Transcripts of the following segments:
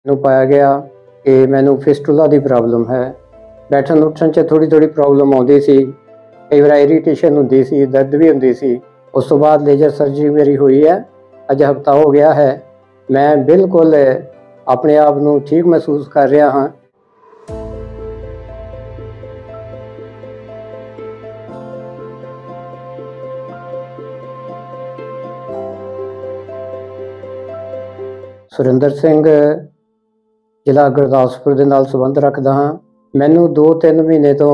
ਮੈਨੂੰ ਪਾਇਆ ਗਿਆ ਕਿ ਮੈਨੂੰ ਫਿਸਟੂਲਾ ਦੀ ਪ੍ਰੋਬਲਮ ਹੈ। ਬੈਠਣ ਉੱਠਣ 'ਚ ਥੋੜੀ ਪ੍ਰੋਬਲਮ ਆਉਂਦੀ ਸੀ, ਕਈ ਵਾਰ ਇਰੀਟੇਸ਼ਨ ਹੁੰਦੀ ਸੀ, ਦਰਦ ਵੀ ਹੁੰਦੀ ਸੀ। ਉਸ ਤੋਂ ਬਾਅਦ ਲੇਜ਼ਰ ਸਰਜਰੀ ਮੇਰੀ ਹੋਈ ਹੈ, ਅੱਜ ਹਫ਼ਤਾ ਹੋ ਗਿਆ ਹੈ। ਮੈਂ ਬਿਲਕੁਲ ਆਪਣੇ ਆਪ ਨੂੰ ਠੀਕ ਮਹਿਸੂਸ ਕਰ ਰਿਹਾ ਹਾਂ। ਸੁਰਿੰਦਰ ਸਿੰਘ, ਜ਼ਿਲ੍ਹਾ ਗੁਰਦਾਸਪੁਰ ਦੇ ਨਾਲ ਸੰਬੰਧ ਰੱਖਦਾ ਹਾਂ। ਮੈਨੂੰ 2-3 ਮਹੀਨੇ ਤੋਂ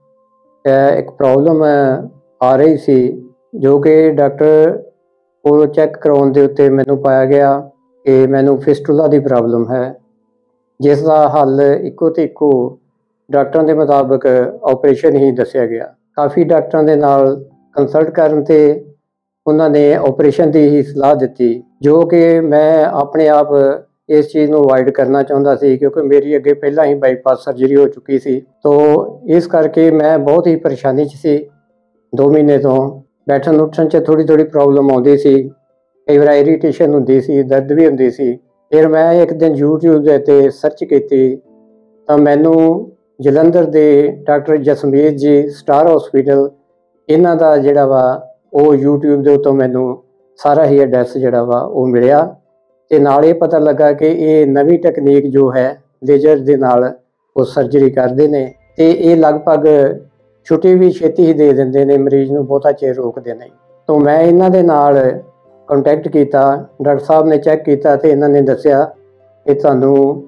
ਇੱਕ ਪ੍ਰੋਬਲਮ ਆ ਰਹੀ ਸੀ, ਜੋ ਕਿ ਡਾਕਟਰ ਕੋਲ ਚੈੱਕ ਕਰਾਉਣ ਦੇ ਉੱਤੇ ਮੈਨੂੰ ਪਾਇਆ ਗਿਆ ਕਿ ਮੈਨੂੰ ਫਿਸਟੂਲਾ ਦੀ ਪ੍ਰੋਬਲਮ ਹੈ, ਜਿਸ ਦਾ ਹੱਲ ਇੱਕੋ ਤੇ ਇੱਕੋ ਡਾਕਟਰਾਂ ਦੇ ਮੁਤਾਬਕ ਆਪਰੇਸ਼ਨ ਹੀ ਦੱਸਿਆ ਗਿਆ। ਕਾਫੀ ਡਾਕਟਰਾਂ ਦੇ ਨਾਲ ਕੰਸਲਟ ਕਰਨ 'ਤੇ ਉਹਨਾਂ ਨੇ ਆਪਰੇਸ਼ਨ ਦੀ ਹੀ ਸਲਾਹ ਦਿੱਤੀ, ਜੋ ਕਿ ਮੈਂ ਆਪਣੇ ਆਪ ਇਸ ਚੀਜ਼ ਨੂੰ ਅਵੋਇਡ ਕਰਨਾ ਚਾਹੁੰਦਾ ਸੀ, ਕਿਉਂਕਿ ਮੇਰੀ ਅੱਗੇ ਪਹਿਲਾਂ ਹੀ ਬਾਈਪਾਸ ਸਰਜਰੀ ਹੋ ਚੁੱਕੀ ਸੀ। ਤੋ ਇਸ ਕਰਕੇ ਮੈਂ ਬਹੁਤ ਹੀ ਪਰੇਸ਼ਾਨੀ 'ਚ ਸੀ। 2 ਮਹੀਨੇ ਤੋਂ ਬੈਠਣ ਉੱਠਣ 'ਚ ਥੋੜੀ ਪ੍ਰੋਬਲਮ ਆਉਂਦੀ ਸੀ, ਕਈ ਵਾਰ ਇਰੀਟੇਸ਼ਨ ਹੁੰਦੀ ਸੀ, ਦਰਦ ਵੀ ਹੁੰਦੀ ਸੀ। ਫਿਰ ਮੈਂ ਇੱਕ ਦਿਨ YouTube ਦੇ ਉੱਤੇ ਸਰਚ ਕੀਤੀ ਤਾਂ ਮੈਨੂੰ ਜਲੰਧਰ ਦੇ doctor Jasmeet ji, star hospital, ਇਹਨਾਂ ਦਾ ਜਿਹੜਾ ਵਾ ਉਹ YouTube ਦੇ ਉੱਤੋਂ ਮੈਨੂੰ ਸਾਰਾ ਹੀ ਐਡਰੈਸ ਜਿਹੜਾ ਵਾ ਉਹ ਮਿਲਿਆ, ਅਤੇ ਨਾਲ ਇਹ ਪਤਾ ਲੱਗਾ ਕਿ ਇਹ ਨਵੀਂ ਟੈਕਨੀਕ ਜੋ ਹੈ ਲੇਜ਼ਰ ਦੇ ਨਾਲ ਉਹ ਸਰਜਰੀ ਕਰਦੇ ਨੇ, ਅਤੇ ਇਹ ਲਗਭਗ ਛੁੱਟੀ ਵੀ ਛੇਤੀ ਹੀ ਦੇ ਦਿੰਦੇ ਨੇ, ਮਰੀਜ਼ ਨੂੰ ਬਹੁਤਾ ਚਿਰ ਰੋਕਦੇ ਨਹੀਂ। ਤਾਂ ਮੈਂ ਇਹਨਾਂ ਦੇ ਨਾਲ ਕੰਟੈਕਟ ਕੀਤਾ, ਡਾਕਟਰ ਸਾਹਿਬ ਨੇ ਚੈੱਕ ਕੀਤਾ ਅਤੇ ਇਹਨਾਂ ਨੇ ਦੱਸਿਆ ਕਿ ਤੁਹਾਨੂੰ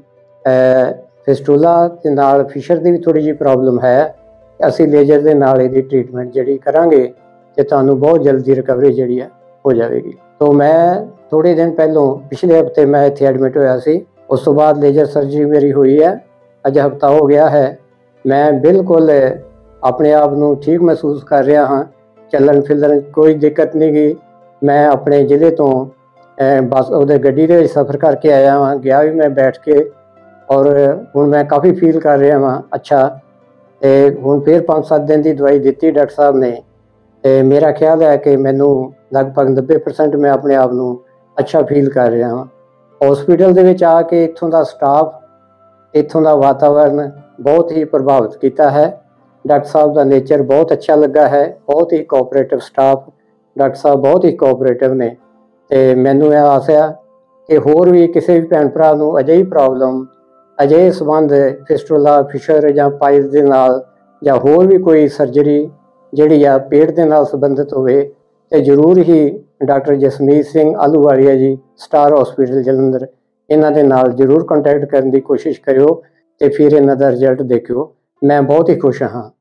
ਫਿਸਟੂਲਾ ਦੇ ਨਾਲ ਫਿਸ਼ਰ ਦੀ ਵੀ ਥੋੜ੍ਹੀ ਜਿਹੀ ਪ੍ਰੋਬਲਮ ਹੈ, ਅਸੀਂ ਲੇਜ਼ਰ ਦੇ ਨਾਲ ਇਹਦੀ ਟ੍ਰੀਟਮੈਂਟ ਜਿਹੜੀ ਕਰਾਂਗੇ ਅਤੇ ਤੁਹਾਨੂੰ ਬਹੁਤ ਜਲਦੀ ਰਿਕਵਰੀ ਜਿਹੜੀ ਹੈ ਹੋ ਜਾਵੇਗੀ। ਤਾਂ ਮੈਂ ਥੋੜ੍ਹੇ ਦਿਨ ਪਹਿਲੋਂ ਪਿਛਲੇ ਹਫ਼ਤੇ ਮੈਂ ਇੱਥੇ ਐਡਮਿਟ ਹੋਇਆ ਸੀ। ਉਸ ਤੋਂ ਬਾਅਦ ਲੇਜ਼ਰ ਸਰਜਰੀ ਮੇਰੀ ਹੋਈ ਹੈ, ਅੱਜ ਹਫ਼ਤਾ ਹੋ ਗਿਆ ਹੈ। ਮੈਂ ਬਿਲਕੁਲ ਆਪਣੇ ਆਪ ਨੂੰ ਠੀਕ ਮਹਿਸੂਸ ਕਰ ਰਿਹਾ ਹਾਂ। ਚੱਲਣ ਫਿਰਨ ਕੋਈ ਦਿੱਕਤ ਨਹੀਂ ਗਈ। ਮੈਂ ਆਪਣੇ ਜ਼ਿਲ੍ਹੇ ਤੋਂ ਬੱਸ ਉਹਦੇ ਗੱਡੀ ਦੇ ਵਿੱਚ ਸਫ਼ਰ ਕਰਕੇ ਆਇਆ ਹਾਂ, ਗਿਆ ਵੀ ਮੈਂ ਬੈਠ ਕੇ, ਔਰ ਹੁਣ ਮੈਂ ਕਾਫੀ ਫੀਲ ਕਰ ਰਿਹਾ ਹਾਂ ਅੱਛਾ। ਅਤੇ ਹੁਣ ਫਿਰ 5-7 ਦਿਨ ਦੀ ਦਵਾਈ ਦਿੱਤੀ ਡਾਕਟਰ ਸਾਹਿਬ ਨੇ, ਅਤੇ ਮੇਰਾ ਖਿਆਲ ਹੈ ਕਿ ਮੈਨੂੰ ਲਗਭਗ 90% ਮੈਂ ਆਪਣੇ ਆਪ ਨੂੰ ਅੱਛਾ ਫੀਲ ਕਰ ਰਿਹਾ ਹਾਂ। ਹਸਪੀਟਲ ਦੇ ਵਿੱਚ ਆ ਕੇ ਇੱਥੋਂ ਦਾ ਸਟਾਫ, ਇੱਥੋਂ ਦਾ ਵਾਤਾਵਰਨ ਬਹੁਤ ਹੀ ਪ੍ਰਭਾਵਿਤ ਕੀਤਾ ਹੈ। ਡਾਕਟਰ ਸਾਹਿਬ ਦਾ ਨੇਚਰ ਬਹੁਤ ਅੱਛਾ ਲੱਗਾ ਹੈ, ਬਹੁਤ ਹੀ ਕੋਆਪਰੇਟਿਵ ਸਟਾਫ, ਡਾਕਟਰ ਸਾਹਿਬ ਬਹੁਤ ਹੀ ਕੋਆਪਰੇਟਿਵ ਨੇ। ਅਤੇ ਮੈਨੂੰ ਇਹ ਆਸ ਆ ਕਿ ਹੋਰ ਵੀ ਕਿਸੇ ਵੀ ਭੈਣ ਭਰਾ ਨੂੰ ਅਜਿਹੀ ਪ੍ਰੋਬਲਮ, ਅਜਿਹੇ ਸੰਬੰਧ ਫਿਸਟੂਲਾ, ਫਿਸ਼ਰ ਜਾਂ ਪਾਈਲ ਦੇ ਨਾਲ, ਜਾਂ ਹੋਰ ਵੀ ਕੋਈ ਸਰਜਰੀ ਜਿਹੜੀ ਆ ਪੇਟ ਦੇ ਨਾਲ ਸੰਬੰਧਿਤ ਹੋਵੇ, ਅਤੇ ਜ਼ਰੂਰ ਹੀ doctor Jasmeet Singh Ahluwalia ji, star hospital Jalandhar, ਇਹਨਾਂ ਦੇ ਨਾਲ ਜ਼ਰੂਰ ਕੰਟੈਕਟ ਕਰਨ ਦੀ ਕੋਸ਼ਿਸ਼ ਕਰਿਓ ਅਤੇ ਫਿਰ ਇਹਨਾਂ ਦਾ ਰਿਜ਼ਲਟ ਦੇਖਿਓ। ਮੈਂ ਬਹੁਤ ਹੀ ਖੁਸ਼ ਹਾਂ।